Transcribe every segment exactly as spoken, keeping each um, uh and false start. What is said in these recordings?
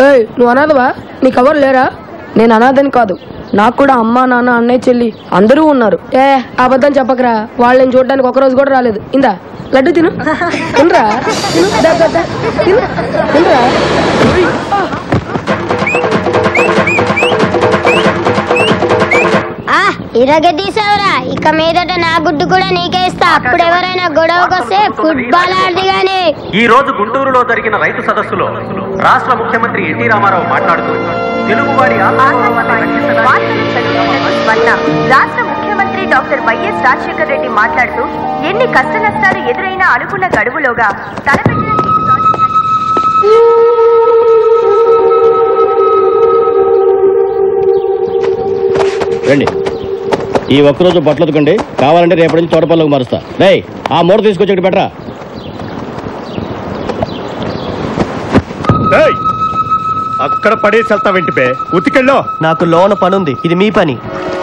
ఏయ్ నువ్వు అనాథవా? నీకు ఎవరు లేరా? నేను అనాథని కాదు, నాకు కూడా అమ్మ నాన్న అన్నయ్య చెల్లి అందరూ ఉన్నారు. ఏ అబద్ధం చెప్పకరా, వాళ్ళని చూడడానికి ఒక రోజు కూడా రాలేదు. ఇందా లడ్డు తిను, తినరా తినరా. ఇరగదీసావురా, ఇక మీదట నా గుడ్డు కూడా నీకే ఇస్తా. అప్పుడు ఎవరైనా గొడవకు వస్తే ఫుట్బాల్ ఆడది గాని. ఈ రోజు గుంటూరులో జరిగిన రైతు సదస్సులో రాష్ట్ర ముఖ్యమంత్రి ఎన్టీ రామారావు మాట్లాడుతూ తెలుగువాడి రాష్ట్ర ముఖ్యమంత్రి డాక్టర్ వైఎస్ రాజశేఖర రెడ్డి మాట్లాడుతూ ఎన్ని కష్ట నష్టాలు ఎదురైనా అనుకున్న గడువులోగా తలపెట్టిన రండి, ఈ ఒక్కరోజు బట్టలు ఉతకండి, కావాలంటే రేపటి నుంచి తోటపల్లికి మారుస్తా. రేయ్ ఆ మూట తీసుకొచ్చి ఇక్కడ పెట్టరా. అక్కడ పడేసి వెళ్తా వెంటిపే ఉతికెళ్ళో. నాకు లోన పనుంది, ఇది మీ పని.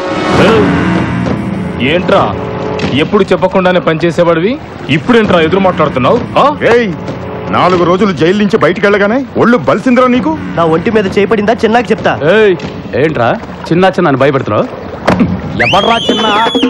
ఏంట్రా ఎప్పుడు చెప్పకుండానే పనిచేసేవాడివి, ఇప్పుడేంట్రా ఎదురు మాట్లాడుతున్నావు? నాలుగు రోజులు జైలు నుంచి బయటికి వెళ్ళగానే ఒళ్ళు బలిసిందిరా నీకు. నా ఒంటి మీద చేపడిందా చిన్నాకి చెప్తా. ఏంట్రా చిన్న చిన్న అని భయపెడుతున్నావు? ఎవడ్రా చిన్న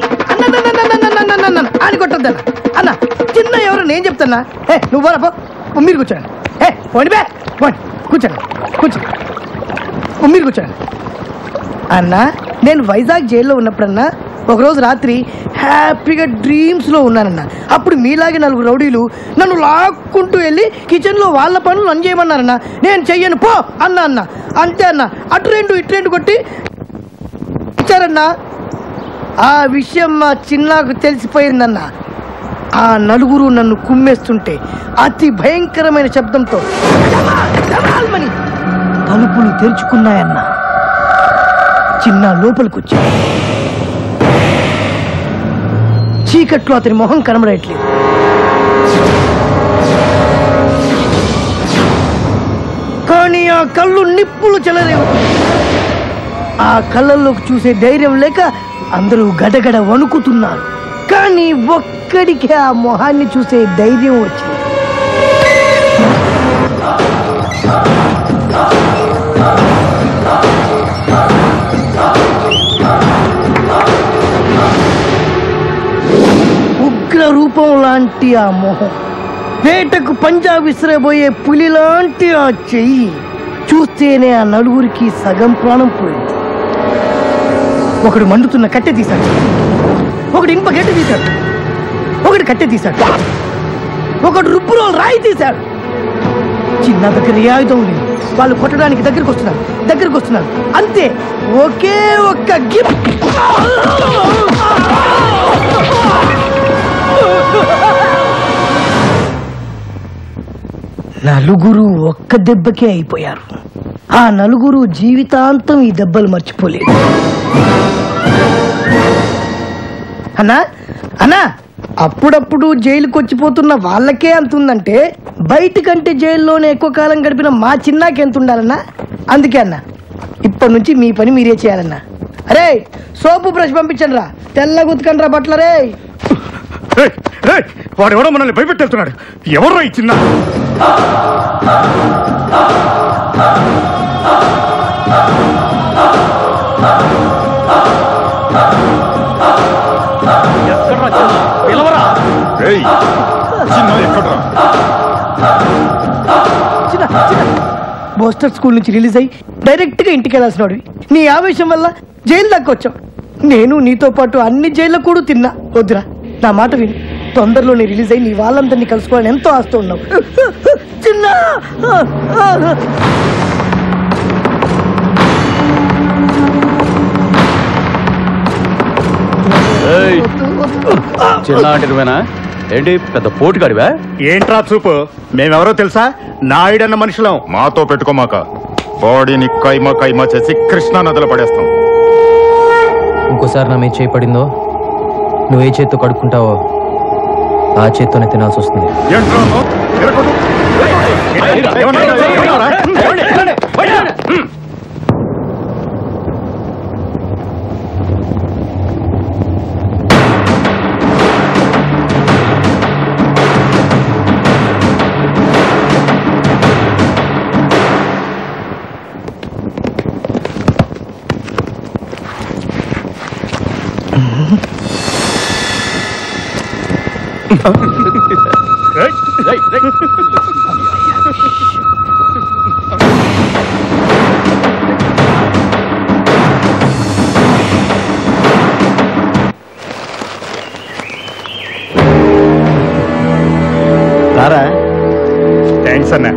అని కొట్టొద్దా అన్న? చిన్న ఎవరు నేను చెప్తున్నా. ఏ నువ్వు బోరపో, మీరు కూర్చోండి. ఏ పోండి బే పోండి, కూర్చోండి కూర్చోండి, మీరు కూర్చోండి. అన్న నేను వైజాగ్ జైల్లో ఉన్నప్పుడన్నా ఒకరోజు రాత్రి హ్యాపీగా డ్రీమ్స్లో ఉన్నానన్న. అప్పుడు మీలాగే నలుగురు రౌడీలు నన్ను లాక్కుంటూ వెళ్ళి కిచెన్లో వాళ్ళ పనులు నన్ను చేయమన్నారన్న. నేను చెయ్యను పో అన్న అన్న అంతే అన్న. అటు రెండు ఇటు రెండు కొట్టి ఇచ్చారన్న. ఆ విషయం మా చిన్నాకు తెలిసిపోయిందన్న. ఆ నలుగురు నన్ను కుమ్మేస్తుంటే అతి భయంకరమైన శబ్దంతో తలుపులు తెరుచుకున్నాయన్న. చిన్న లోపలికొచ్చి చీకట్లో అతని మొహం కనబడట్లేదు. కానీ ఆ కళ్ళు నిప్పులు చెలరేవు. ఆ కళ్ళల్లోకి చూసే ధైర్యం లేక అందరూ గడగడ వణుకుతున్నారు. కానీ ఒక్కడికే ఆ మొహాన్ని చూసే ధైర్యం వచ్చింది. ఉగ్ర రూపం లాంటి ఆ మొహం, వేటకు పంజా విసిరబోయే పులి లాంటి ఆ చెయ్యి చూస్తేనే ఆ నలుగురికి సగం ప్రాణం పోయింది. ఒకడు మండుతున్న కట్టె తీశాడు, ఒకడు ఇనుప గడ్డి తీశాడు, ఒకటి కట్టె తీశాడు, ఒకడు రుబ్బురోలు రాయి తీశాడు. చిన్న దగ్గర ఏ ఆయుధం లేదు. వాళ్ళు కొట్టడానికి దగ్గరకు వస్తున్నారు దగ్గరకు వస్తున్నారు అంతే. ఒకే ఒక్క గిప్ నలుగురు ఒక్క దెబ్బకే అయిపోయారు. ఆ నలుగురు జీవితాంతం ఈ దెబ్బలు మర్చిపోలేదు. అన్నా అన్నా అప్పుడప్పుడు జైలుకి వచ్చిపోతున్న వాళ్ళకే అంతుందంటే బయటకంటే జైల్లోనే ఎక్కువ కాలం గడిపిన మా చిన్నాకి ఎంత ఉండాలన్నా? అందుకే అన్న ఇప్పటి నుంచి మీ పని మీరే చేయాలన్నా. అరే సోపు బ్రష్ పంపించండి రా, తెల్లగా ఉతకండి రా బట్లరే. వాడు ఎవడో మనల్ని భయపెట్టేస్తున్నాడు. ఎవరో ఈ చిన్న బోస్టర్ స్కూల్ నుంచి రిలీజ్ అయ్యి డైరెక్ట్ గా ఇంటికి వెళ్ళాల్సిన వాడివి. నీ ఆవేశం వల్ల జైలు దాకా వచ్చావు. నేను నీతో పాటు అన్ని జైల్లో కూడా తిన్నా. వద్దురా, నా మాట విని తొందరలోనే రిలీజ్ అయ్యి నీ వాళ్ళందరినీ కలుసుకోవాలని ఎంతో ఆస్తూ ఉన్నావు. చిన్న చిన్న అంటే ఏంటి పెద్ద పోటుగాడివా? ఏంట్రా చూపు? మేమెవరో తెలుసా? నాయుడన్న మనుషులం. మాతో పెట్టుకోమాక, బాడీని కైమా కైమా చేసి కృష్ణా నదిలో పడేస్తాం. ఇంకోసారి నా మీద చేయి పడిందో నువ్వు ఏ చేత్తో కడుక్కుంటావో ఆ చేత్తోనే తినాల్సి వస్తుంది. రారా. థ్యాంక్స్ అన్న.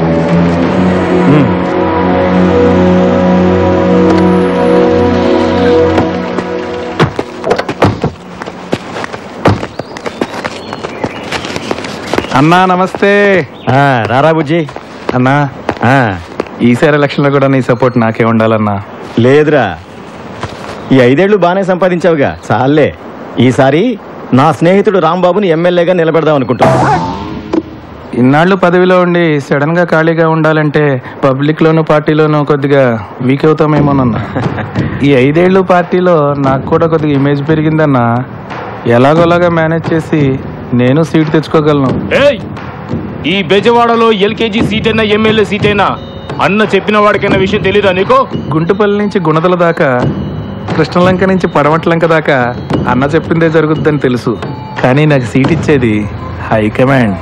అన్నా నమస్తే. రారా బుజ్జి. అన్నా ఈసారి ఎలక్షన్ లో కూడా నీ సపోర్ట్ నాకే ఉండాలన్నా. లేదురా, ఈ ఐదేళ్లు బాగానే సంపాదించావుగా, చాలే. ఈసారి నా స్నేహితుడు రాంబాబుని ఎమ్మెల్యేగా నిలబెడదాం అనుకుంటున్నా. ఇన్నాళ్ళు పదవిలో ఉండి సడన్ గా ఖాళీగా ఉండాలంటే పబ్లిక్ లోను పార్టీలోనూ కొద్దిగా వీక్ అవుతామేమోనన్నా. ఈ ఐదేళ్లు పార్టీలో నాకు కూడా కొద్దిగా ఇమేజ్ పెరిగిందన్నా. ఎలాగోలాగా మేనేజ్ చేసి నేను సీట్ తెచ్చుకోగలను. ఈ బెజవాడలో ఎల్కేజీ సీట్ అయినా ఎమ్మెల్యే సీట్ అయినా అన్న చెప్పిన వాడికైనా విషయం తెలీదా నీకు? గుంటుపల్లి నుంచి గుణదల దాకా, కృష్ణలంక నుంచి పడమట్లంక దాకా అన్న చెప్పిందే జరుగుద్దని తెలుసు. కానీ నాకు సీట్ ఇచ్చేది హైకమాండ్.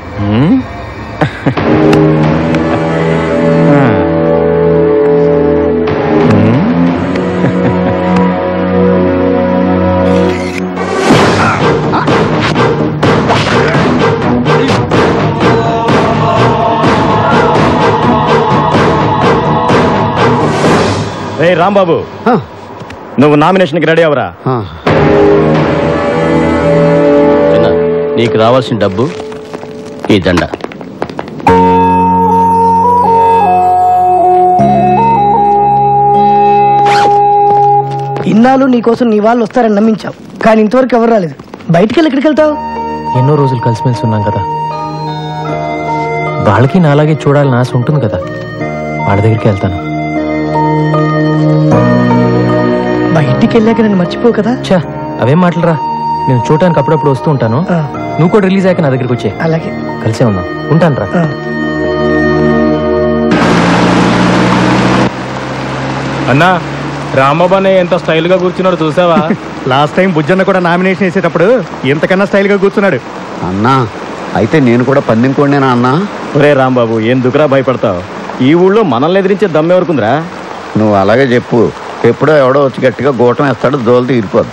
రే రాంబాబు, నువ్వు నామినేషన్కి రెడీ అవరా. నీకు రావాల్సిన డబ్బు ఈ దండ. ఇన్నాళ్ళు నీకోసం నీ వాళ్ళు వస్తారని నమ్మించావు, కానీ ఇంతవరకు ఎవరు రాలేదు. బయటికి వెళ్ళి ఎక్కడికి వెళ్తావు? ఎన్నో రోజులు కలిసిమెలిసి ఉన్నాం కదా, వాళ్ళకి నాలాగే చూడాలని ఆశ ఉంటుంది కదా, వాళ్ళ దగ్గరికి వెళ్తాను. బయటికి వెళ్ళాక నన్ను మర్చిపో కదా. చా అవేం మాటలరా, నేను చూడటానికి అప్పుడప్పుడు వస్తూ ఉంటాను. నువ్వు కూడా రిలీజ్ అయ్యాక నా దగ్గరికి వచ్చే. అలాగే, కలిసే ఉందాం. ఉంటాను రా. అన్నా, రామబాబు ఎంత స్టైల్ గా కూర్చున్నాడు చూసావా? లాస్ట్ టైం బుజ్జన్న కూడా నామినేషన్ వేసేటప్పుడు ఎంతకన్నా స్టైల్ గా కూర్చున్నాడు. అన్నా, అయితే నేను కూడా పందెం కోడినేనా అన్నా? ఒరే రాంబాబు, ఎందుకురా భయపడతావు? ఈ ఊళ్ళో మనల్ని ఎదిరించే దమ్మె వరకుందిరా. నువ్వు అలాగే చెప్పు. ఎప్పుడో ఎవడో వచ్చి గట్టిగా గోటం వేస్తాడు, దోలు తీరిపోద్దు.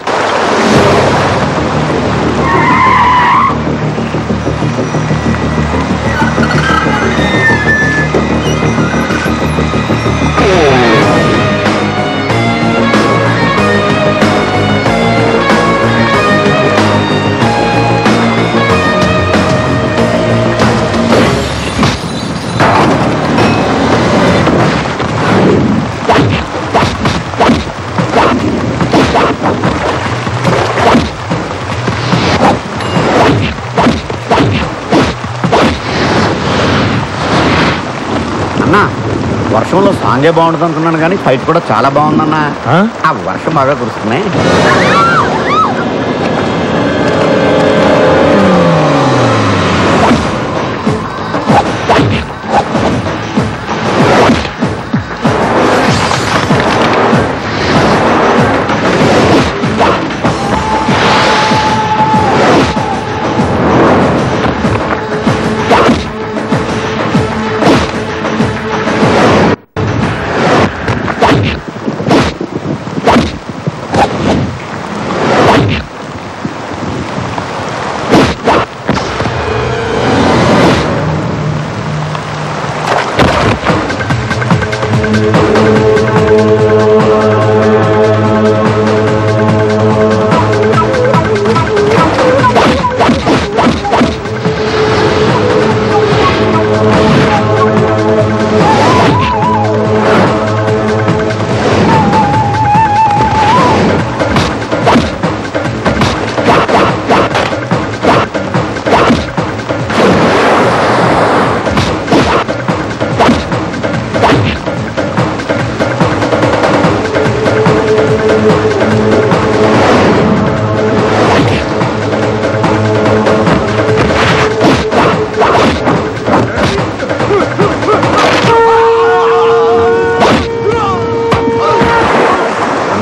వర్షంలో సాంగే బాగుంటుంది అనుకున్నాను, కానీ ఫైట్ కూడా చాలా బాగుందన్నా. ఆ వర్షం బాగా కురుస్తున్నాయి.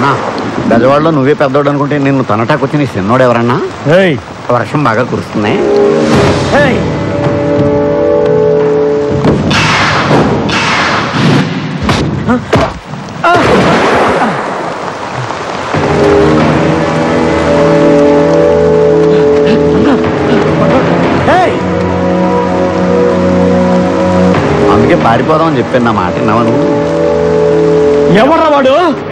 అన్నా బెజవాడలో నువ్వే పెద్దోడు అనుకుంటే నిన్ను తనటాకొచ్చి నీ చిన్నోడు ఎవరన్నా? వర్షం బాగా కురుస్తుంది. అందుకే పారిపోదామని చెప్పాను. నా మాట విన్నావా నువ్వు? ఎవరా వాడు?